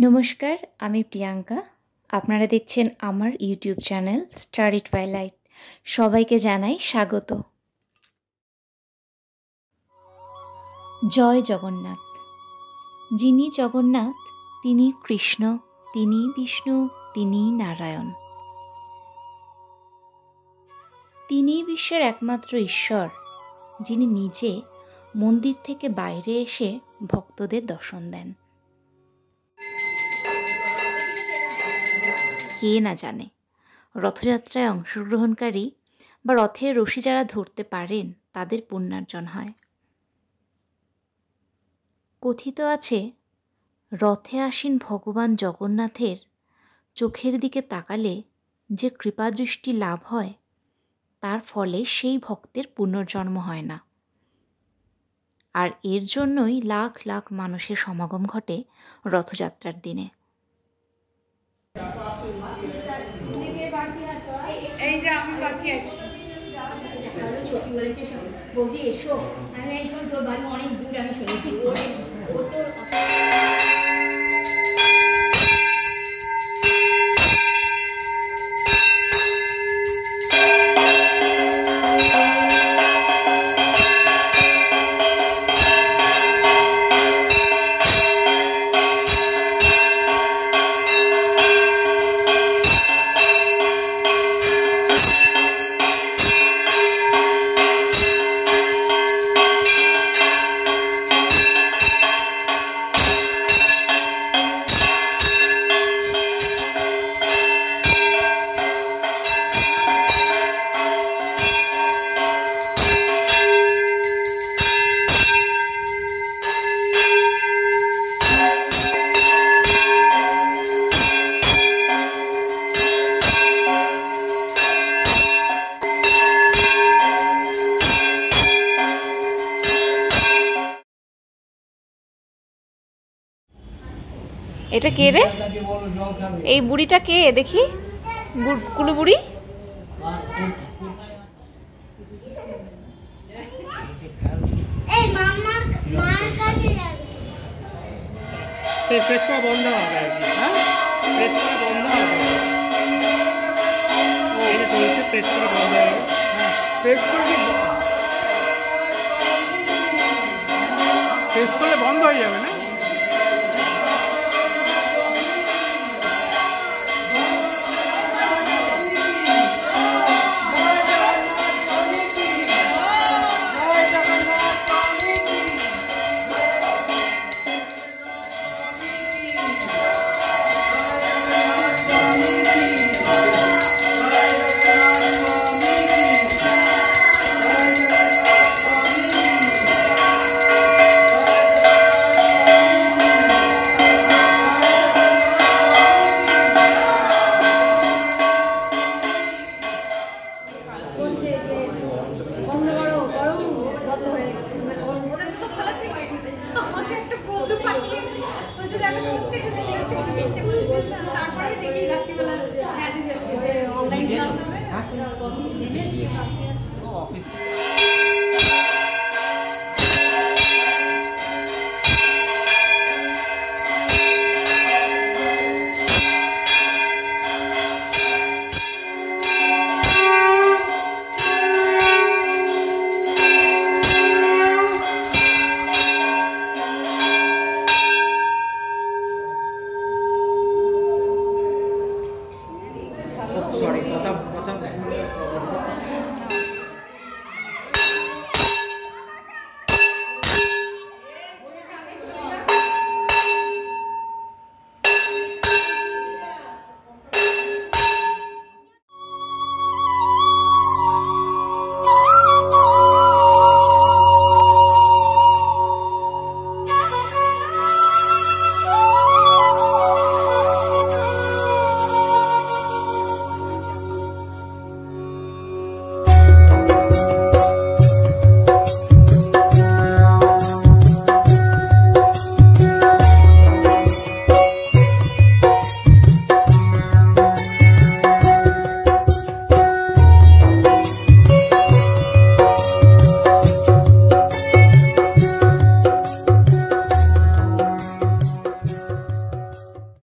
নমস্কার, আমি প্রিয়াঙ্কা। আপনারা দেখছেন আমার YouTube channel Star Eat by Light. সবাইকে জানাই স্বাগত। জয় জগন্নাথ। যিনি জগন্নাথ তিনি কৃষ্ণ, তিনি বিষ্ণু, তিনি নারায়ণ। তিনি বিশ্বের একমাত্র ঈশ্বর, যিনি নিজে মন্দির থেকে বাইরে এসে ভক্তদের দর্শন দেন। কে না জানে, রথযাত্রায় অংশগ্রহণকারী বা রথের রশি যারা ধরতে পারেন তাদের পুণ্যার্জন হয়। কথিত আছে, রথে আসীন ভগবান জগন্নাথের চোখের দিকে তাকালে যে কৃপাদৃষ্টি লাভ হয়, তার ফলে সেই ভক্তের পুনর্জন্ম হয় না। আর এর জন্যই লাখ লাখ মানুষের সমাগম ঘটে রথযাত্রার দিনে। এই যে আমি বাকি আছি, ছবি বলেছে বৌদি এসো, আমি এই সময় তোর বাড়ি অনেক দূর, আমি শুনেছি এটা কে রে? এই বুড়িটা কে দেখি? কুলু বুড়ি? বন্ধ হবে আর কি। হ্যাঁ, বন্ধ হবে। প্রেস করে বন্ধ হবে। হ্যাঁ, প্রেস করলে বন্ধ হয়ে যাবে না? অফিস